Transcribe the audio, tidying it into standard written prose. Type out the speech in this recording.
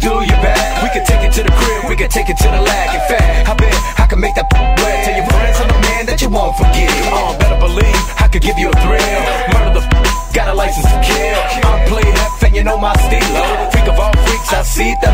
do you bad. We can take it to the crib, we can take it to the lag. In fact, I bet I can make that wet. Tell your friends I'm a man that you won't forget. Better believe I could give you a thrill. Murder got a license to kill. I'm played F and you know my stilo. Freak of all freaks, I see the